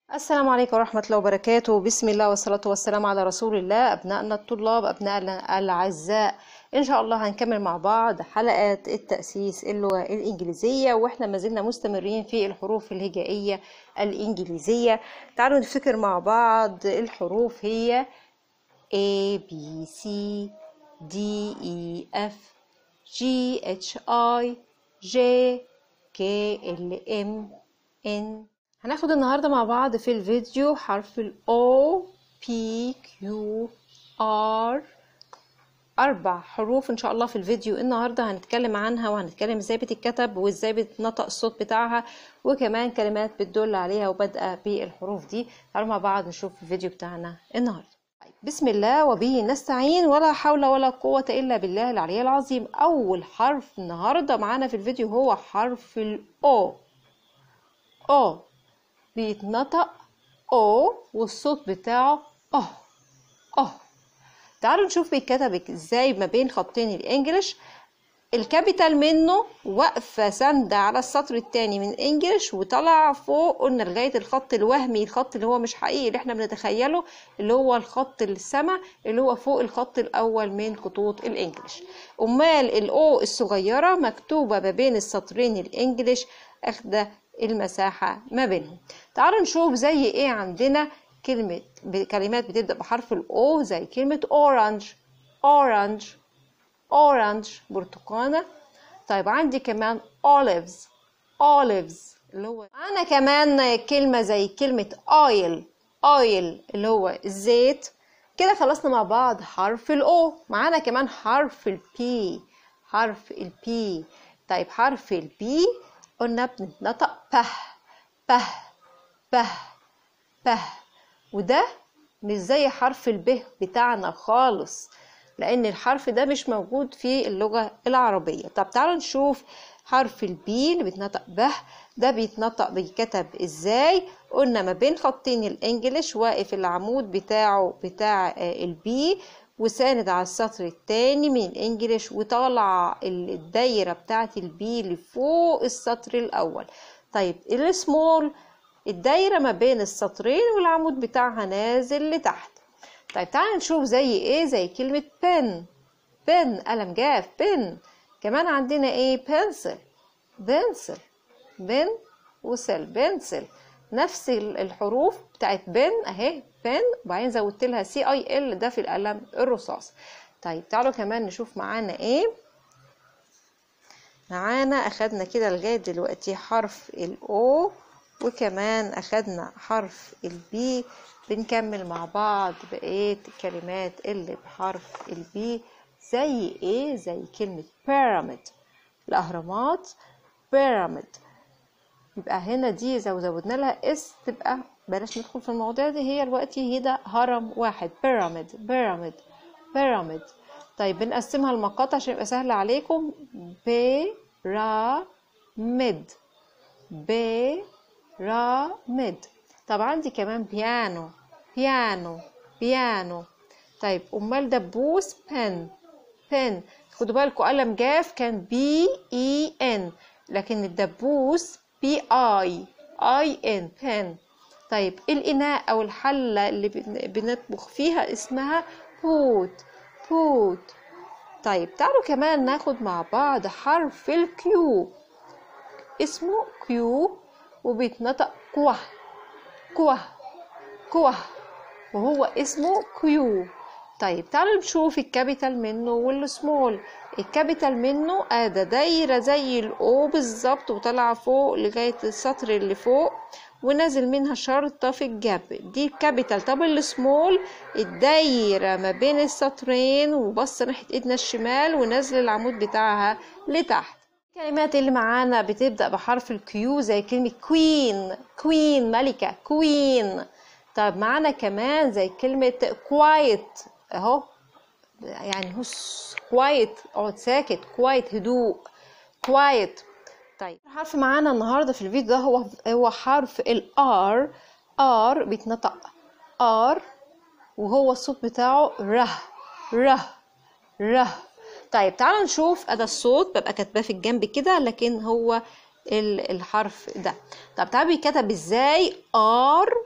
السلام عليكم ورحمة الله وبركاته. بسم الله والصلاة والسلام على رسول الله. أبنائنا الطلاب، أبنائنا الأعزاء، إن شاء الله هنكمل مع بعض حلقات التأسيس اللغة الإنجليزية، وإحنا ما زلنا مستمرين في الحروف الهجائية الإنجليزية. تعالوا نفتكر مع بعض. الحروف هي A B C D E F G H I J K L M N. هناخد النهاردة مع بعض في الفيديو حرف ال O P Q R، 4 حروف إن شاء الله. في الفيديو النهاردة هنتكلم عنها، وهنتكلم ازاي بتتكتب وازاي بتنطق الصوت بتاعها، وكمان كلمات بتدل عليها وبادئة بالحروف دي. تعالوا مع بعض نشوف الفيديو بتاعنا النهاردة. بسم الله وبه نستعين، ولا حول ولا قوة إلا بالله العلي العظيم. أول حرف النهاردة معانا في الفيديو هو حرف ال O. O بيتنطق او، والصوت بتاعه اه. تعالوا نشوف بيتكتب ازاي ما بين خطين الانجليش. الكابيتال منه واقفه ساندة على السطر الثاني من الانجليش، وطلع فوق قلنا لغايه الخط الوهمي، الخط اللي هو مش حقيقي اللي احنا بنتخيله، اللي هو الخط السما اللي هو فوق الخط الاول من خطوط الانجليش. امال الاو الصغيره مكتوبه ما بين السطرين الانجليش، اخده المساحة ما بينهم. تعالوا نشوف زي ايه. عندنا كلمات بتبدأ بحرف الاو، زي كلمة اورانج، اورانج اورانج برتقانة. طيب عندي كمان اوليفز، اوليفز اللي هو معانا كمان كلمة زي كلمة اويل، اويل اللي هو الزيت. كده خلصنا مع بعض حرف الاو. معانا كمان حرف البي، حرف البي. طيب حرف البي قلنا بنتنطق به به به به، وده مش زي حرف الب بتاعنا خالص، لان الحرف ده مش موجود في اللغة العربية. طب تعالوا نشوف حرف البي اللي بيتنطق به. ده بيتنطق بيتكتب ازاي؟ قلنا ما بين خطين الانجليش، واقف العمود بتاعه بتاع البي، وساند على السطر الثاني من الانجليش، وطالع الدايره بتاعه البي لفوق السطر الاول. طيب السمول الدايره ما بين السطرين، والعمود بتاعها نازل لتحت. طيب تعالى نشوف زي ايه. زي كلمه بن، بن قلم جاف، بن. كمان عندنا ايه؟ بنسل، بنسل، بن وسل، بنسل. نفس الحروف بتاعت بن اهي، بن، وبعدين زودت لها سي اي ال، ده في القلم الرصاص. طيب تعالوا كمان نشوف معانا ايه. معانا اخدنا كده لغايه دلوقتي حرف الاو، وكمان اخدنا حرف البي. بنكمل مع بعض بقيه الكلمات اللي بحرف البي. زي ايه؟ زي كلمه بيراميد، الاهرامات، بيراميد. يبقى هنا دي زودنا لها اس، تبقى بلاش ندخل في المواضيع دي، هي دلوقتي هي ده هرم واحد، بيراميد بيراميد بيراميد. طيب بنقسمها لمقاطع عشان يبقى سهل عليكم. بيراميد، بيراميد. طب عندي كمان بيانو، بيانو بيانو. طيب امال دبوس بن، بن. خدوا بالكم قلم جاف كان بي اي ان، لكن الدبوس بي اي اي ان، بن. طيب الاناء او الحله اللي بنطبخ فيها اسمها بوت، بوت. طيب تعالوا كمان ناخد مع بعض حرف الكيو. اسمه كيو، وبيتنطق كوه، كوه، كوه، وهو اسمه كيو. طيب تعالوا نشوف الكابيتال منه والسمول. الكابيتال منه ده دايره زي الاو بالظبط، وطالعه فوق لغايه السطر اللي فوق، ونازل منها شرطه في الجنب، دي الكابيتال. طب السمول الدايره ما بين السطرين، وبص ناحيه ايدنا الشمال، ونازل العمود بتاعها لتحت. الكلمات اللي معانا بتبدا بحرف الكيو، زي كلمه كوين، كوين ملكه، كوين. طب معانا كمان زي كلمة quiet اهو، يعني هس، quiet اقعد ساكت، quiet هدوء، quiet. طيب الحرف معانا النهارده في الفيديو ده هو حرف ال R. R بيتنطق R، وهو الصوت بتاعه ره، ره، ره. طيب تعالوا نشوف ادي الصوت، ببقى كاتباه في الجنب كده، لكن هو الحرف ده. طب تعالوا بيتكتب ازاي؟ R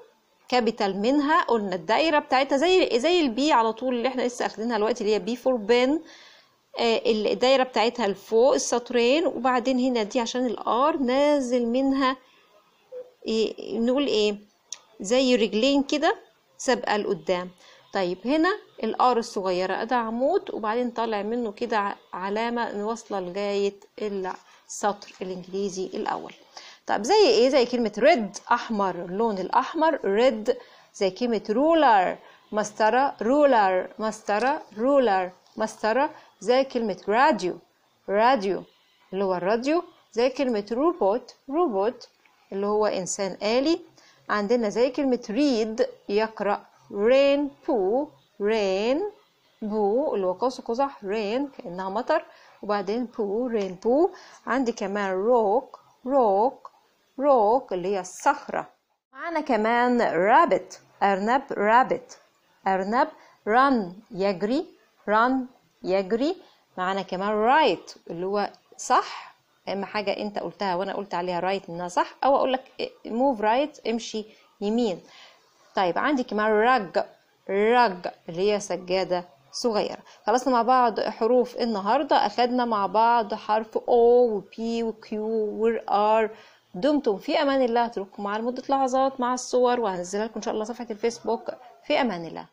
كابيتال منها قلنا الدايره بتاعتها زي البي على طول اللي احنا لسه اخدينها دلوقتي اللي هي بي فور بن. الدايره بتاعتها لفوق السطرين، وبعدين هنا دي عشان الار نازل منها نقول ايه زي رجلين كده سابقه لقدام. طيب هنا الار الصغيره ده عمود، وبعدين طالع منه كده علامه واصله لغايه السطر الانجليزي الاول. طيب زي ايه؟ زي كلمه ريد احمر، اللون الاحمر ريد. زي كلمه رولر مسطره، رولر مسطره، رولر مسطره. زي كلمه راديو، راديو اللي هو الراديو. زي كلمه روبوت، روبوت اللي هو انسان آلي. عندنا زي كلمه ريد يقرأ، رين بو، رين بو اللي هو قوس قزح، رين كأنها مطر، وبعدين بو رين بو. عندي كمان روك، روك روك اللي هي الصخرة. معانا كمان رابت، أرنب، رابت أرنب. ران يجري، ران يجري. معانا كمان رايت اللي هو صح، اما حاجة انت قلتها وانا قلت عليها رايت انها صح، او اقول لك موف رايت امشي يمين. طيب عندي كمان رج، رج اللي هي سجادة صغيرة. خلصنا مع بعض حروف النهاردة. أخدنا مع بعض حرف O و P و Q و R. دمتم في أمان الله. هترككم مع لمدة لحظات مع الصور، وهنزلها لكم إن شاء الله صفحة الفيسبوك. في أمان الله.